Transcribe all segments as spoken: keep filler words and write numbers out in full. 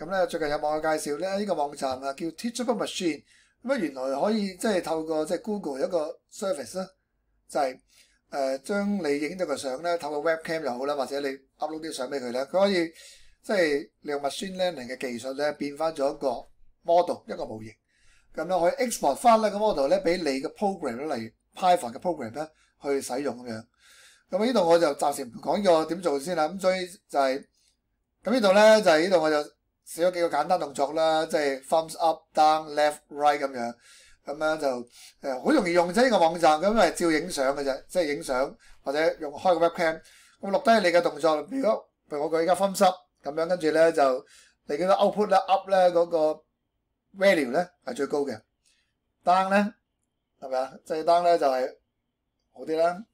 咁咧最近有網友介紹咧，呢、這個網站啊叫 Teachable Machine，咁啊原來可以即係透過即係 Google 一個 service 咧，就係誒將你影到個相咧，透過 webcam 又好啦，或者你 upload 啲相俾佢咧，佢可以即係利用 machine learning 嘅技術咧，變翻咗一個 model 一個模型，咁咧可以 export 翻呢個 model 咧俾你嘅 program 咧，例如 Python 嘅 program 咧去使用咁樣。咁呢度我就暫時唔講呢個點做先啦。咁所以就係咁呢度咧就係呢度我就寫咗幾個簡單動作啦，即係 thumbs up、down、left、right 咁樣。咁樣就誒好容易用啫呢個網站，咁係照影相嘅啫，即係影相或者用開個 webcam，咁錄低你嘅動作。如果譬如我舉而家 thumbs up 咁樣，跟住咧就你見到 output 咧 up 咧嗰個 value 咧係最高嘅 ，down 咧係咪啊？即係 down 咧就係好啲啦。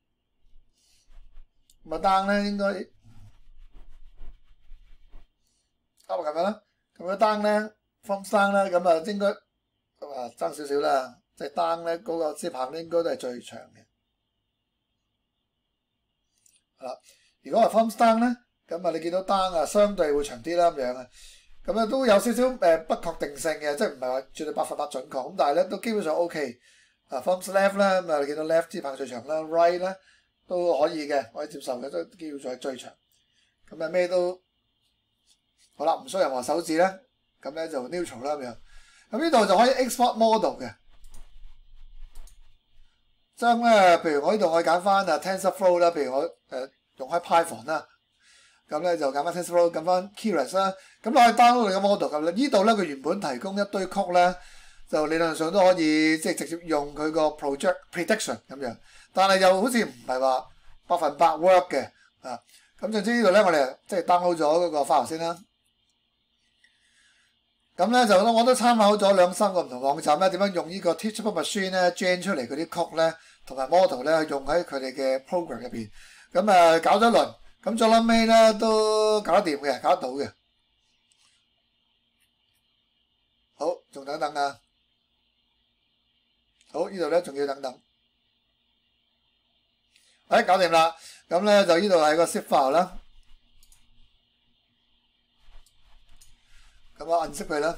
咁啊 down 咧應該 up 咁樣啦。咁啊 down 咧 thumbs down 咧咁啊應該。啊，爭少少啦，即係 down 咧嗰個支棒咧應該都係最長嘅。係啦，如果係 thumbs down 咧，咁啊你見到 down 啊相對會長啲啦咁樣啊，咁啊都有少少誒不確定性嘅，即係唔係話絕對百分百準確，咁但係咧都基本上 OK。啊 thumbs left 咧，咁啊你見到 left 支棒最長啦 ，right 咧都可以嘅，可以接受嘅，都基本上係最長。咁啊咩都好啦，唔需要任何手指咧，咁咧就 neutral 啦咁樣。咁呢度就可以 export model 嘅，將咧，譬如我呢度我揀翻啊 TensorFlow 啦，譬如我誒、呃、用開 Python 啦，咁咧就揀翻 TensorFlow，揀翻 Keras 啦，咁我可以 download 你個 model 咁啦。呢度咧佢原本提供一堆曲咧，就理論上都可以即係直接用佢個 project prediction 咁樣，但係又好似唔係話百分百 work 嘅啊。咁總之呢度咧我哋即係 download 咗嗰個 file 先啦。咁咧就我都參考咗兩三個唔同網站咧，點樣用呢個 Teachable Machine 咧 gen 出嚟嗰啲曲咧，同埋 model 咧用喺佢哋嘅 program 入邊。咁誒搞咗一輪，咁最撚尾咧都搞得掂嘅，搞得到嘅。好，仲等等啊！好，呢度咧仲要等等。誒，搞掂啦！咁咧就呢度係個 zip file 啦。咁我按熄佢啦，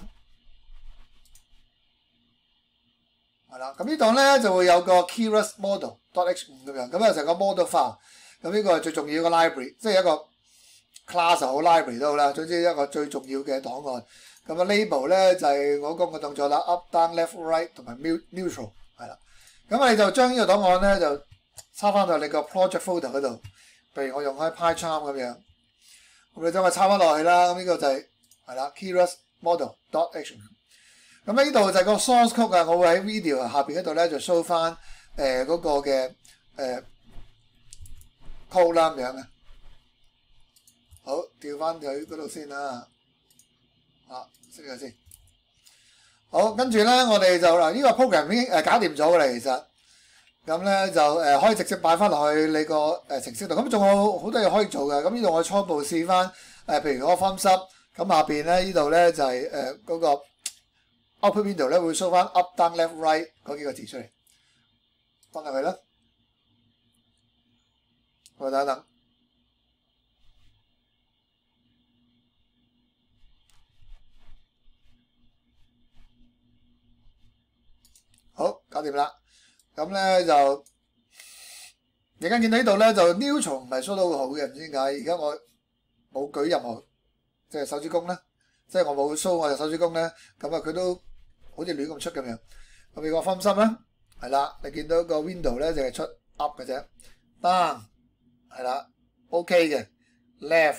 係啦。咁呢度咧就會有個 Keras model dot h 五咁樣，咁啊成個 model file。咁呢個係最重要嘅 library， 即係一個 class 好 library 都好啦。總之一個最重要嘅檔案。咁啊 label 咧就係我講嘅動作啦 ，up、down、left、right 同埋 neutral 係啦。咁你就將呢個檔案咧就插翻到你個 project folder 嗰度。譬如我用開 PyCharm 咁樣，咁你將佢插翻落去啦。咁呢個就係、是。係啦 ，Keras model dot h。咁呢度就係個 source code 啊，我會喺 video 下邊嗰度咧就 show 翻誒嗰個嘅誒 code 啦咁樣嘅。好，調翻佢嗰度先啦。啊，熄咗先。好，跟住咧我哋就嗱呢、這個 program 已經誒搞掂咗㗎啦，其實。咁咧就誒、呃、可以直接擺翻落去你個誒程式度。咁仲有好多嘢可以做嘅。咁呢度我初步試翻誒、呃，譬如嗰個 thumbs up。咁下邊咧呢度咧就係誒嗰個 output window 咧會 show 翻 up、down、left、right 嗰幾個字出嚟，放入去啦。我等一等，好，搞掂啦。咁咧就而家見到呢度咧就 neutral 唔係 show 到好嘅，唔知點解。而家我冇舉任何。即係手指公咧，即係我冇 show 我隻手指公咧，咁啊佢都好似亂咁出咁樣。咁如果分心啦，係啦，你見到個 window 咧就係出 up 嘅啫 ，down 係啦 ，OK 嘅 ，left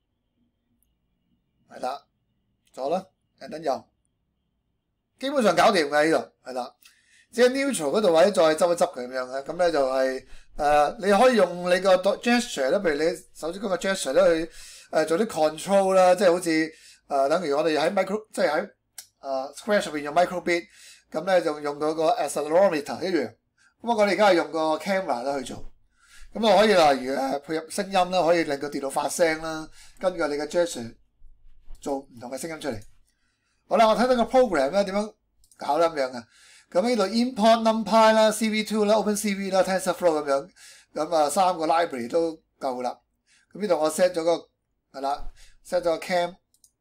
係啦，左啦，誒等右，基本上搞掂嘅呢度係啦。只係 neutral 嗰度位再執一執佢咁樣嘅，咁咧就係、是、誒、呃、你可以用你個 gesture 咧，譬如你手指公嘅 gesture 咧去。誒做啲 control 啦，即係好似誒、呃，等於我哋喺 micro， 即係喺誒 Scratch 入邊用 microbit，咁咧就用到個 accelerometer 一樣。咁我哋而家係用個 camera 啦去做，咁我可以例如誒配合聲音啦，可以令個電腦發聲啦，根據你嘅 gesture 做唔同嘅聲音出嚟。好啦，我睇到個 program 咧點樣搞咧咁樣嘅。咁呢度 import numpy 啦、C V 二 啦、OpenCV 啦、TensorFlow 咁樣，咁啊三個 library 都夠啦。咁呢度我 set 咗個。係啦 ，set 咗個 cam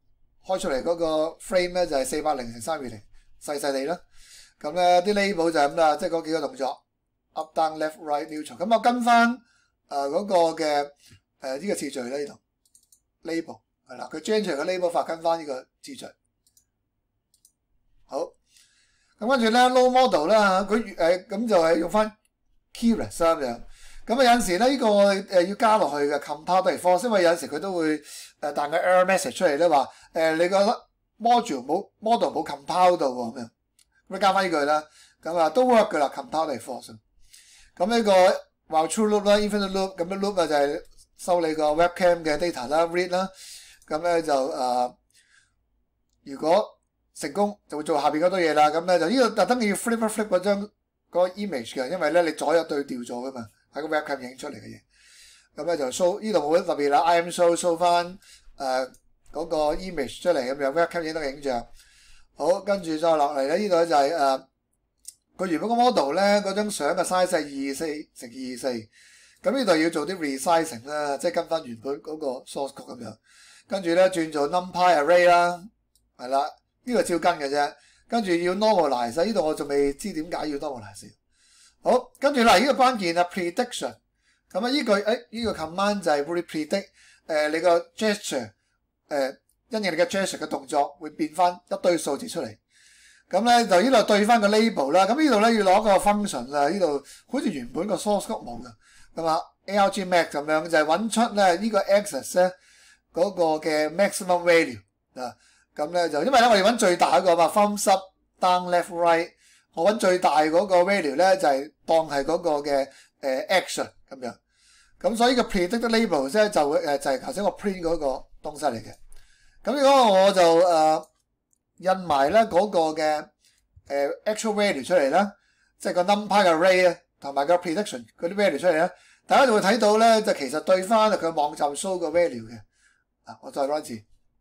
開出嚟嗰個 frame 咧就係四百零乘三二零，細細地啦。咁咧啲 label 就係咁啦，即係嗰幾個動作 up down left right neutral。咁我跟翻誒嗰個嘅誒呢個次序咧呢度 label 係啦，佢 generate 嘅 label 法跟翻呢個次序。好，咁跟住咧 load model 啦，佢誒咁就係用翻 keyrest 咁樣。咁啊有陣時咧呢個誒要加落去嘅 compile force，因為有陣時佢都會誒彈個 error message 出嚟咧話誒你個 module 冇 model 冇 compile 到喎咁樣，咁加翻呢句啦，咁啊都 work 噶啦 compile force。咁呢個 while true loop 啦 infinite loop， 咁樣 loop 啊就係收你個 webcam 嘅 data 啦 read 啦，咁咧就誒、呃、如果成功就會做下邊嗰堆嘢啦，咁咧就呢個特登要 flip 一 flip 嗰張嗰個 image 嘅，因為咧你左右對調咗噶嘛。喺個 webcam 影出嚟嘅嘢，咁咧就 show 呢度冇乜特別啦 ，I M show show 翻誒嗰個 image 出嚟咁樣 webcam 影到嘅影像。好，跟住再落嚟咧，呢度咧就係誒個原本個 model 咧嗰張相嘅 size 係二四乘二四，咁呢度要做啲 resizing 啦，即係跟翻原本嗰個 source code 咁樣。跟住咧轉做 numpy array 啦，係啦，呢個照跟嘅啫。跟住要 normalize，呢度我仲未知點解要 normalize。好，跟住嗱，呢個關鍵啊 prediction， 咁啊呢句誒呢個 command 就係會 predict 誒、呃、你個 gesture 誒、呃、因應你嘅 gesture 嘅動作會變翻一堆數字出嚟。咁咧就呢度對翻個 label 啦。咁呢度咧要攞個 function 啊，呢度好似原本個 source code 冇嘅，咁啊 argmax 咁樣就係揾出咧呢個 axis 咧嗰個嘅 maximum value 啊。咁咧就因為咧我哋揾最大嗰個嘛 thumbs up down left right。我揾最大嗰個 value 咧，就係、是、當係嗰個嘅誒、呃、action 咁樣，咁所以個 predict label 咧就會誒就係頭先我 print 嗰個東西嚟嘅。咁如果我就誒、呃、印埋咧嗰個嘅誒、呃、actual value 出嚟啦，即係個 numpy array 啊，同埋個 prediction 嗰啲 value 出嚟咧，大家就會睇到咧，就其實對翻佢網站 show 個 value 嘅。啊，我再 run 一次。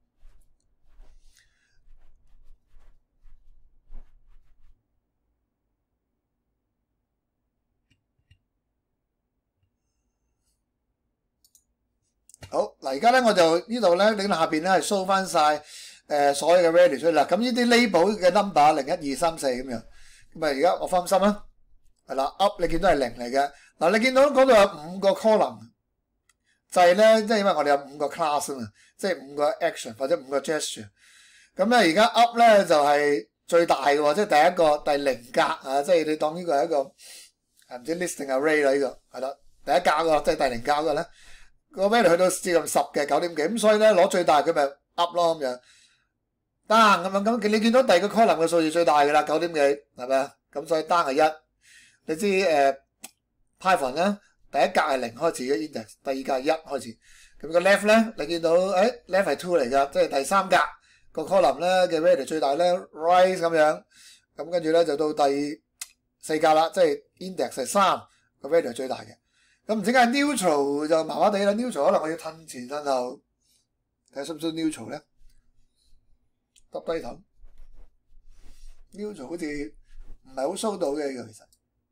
好嗱，而家咧我就呢度咧，你下邊咧係 show 翻晒誒所有嘅 value 出嚟啦。咁呢啲 label 嘅 number 零一二三四咁樣，咁啊而家我放心啦，係啦 up 你見到係零嚟嘅。嗱你見到嗰度有五個 column， 就係咧即係因為我哋有五個 class 啊嘛，即係五個 action 或者五個 gesture。咁咧而家 up 咧就係最大嘅喎，即係第一個第零格啊，即係你當呢個係一個唔知 listing array 啦，呢個係啦，第一格喎，即係第零格嘅咧。個 value 去到接近十嘅九點幾，咁所以咧攞最大佢咪 up 咯咁樣 down 咁樣，咁你見到第二個 column 嘅數字最大嘅啦，九點幾係咪啊？咁所以 down 係一。你知誒、呃、Python 咧第一格係零開始嘅 index， 第二格係一開始。咁個 left 咧你見到誒、哎、left 係 two 嚟㗎，即係第三格個 column 咧嘅 value 最大咧 right 咁樣。咁跟住咧就到第四格啦，即係 index 係三個 value 最大嘅。咁唔知點解 neutral 就麻麻地啦 ，neutral 可能我要褪前褪後，睇下需唔需要 neutral 咧？耷低頭 ，neutral 好似唔係好 show 到嘅呢個其實，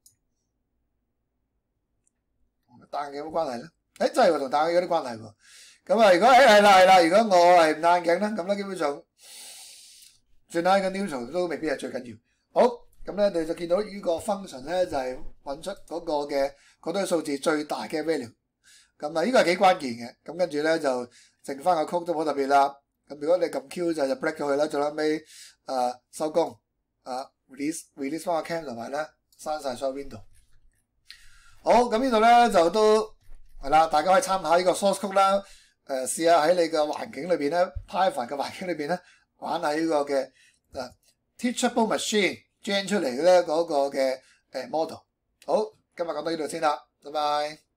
同戴眼鏡有冇關係咧？誒真係喎，同戴眼鏡有啲關係喎。咁啊，如果誒係啦係啦，如果我係唔戴眼鏡咧，咁咧基本上算啦，個 neutral 都未必係最緊要。好，咁咧你就見到呢個 function 咧就係揾出嗰個嘅。嗰堆數字最大嘅 value， 咁啊呢個係幾關鍵嘅。咁跟住咧就剩翻個 code 都冇特別啦。咁如果你撳 Q 就就 break 咗佢啦，最後尾誒收工，啊 release release 翻個 cam 同埋咧刪晒所有 window。好，咁呢度咧就都係啦，大家可以參考呢個 source code 啦。誒試下喺你嘅環境裏邊咧 ，Python 嘅環境裏邊咧玩下呢個嘅誒 teachable machine generate 出嚟嘅咧嗰個嘅誒 model。好。今日講到呢度先啦，拜拜。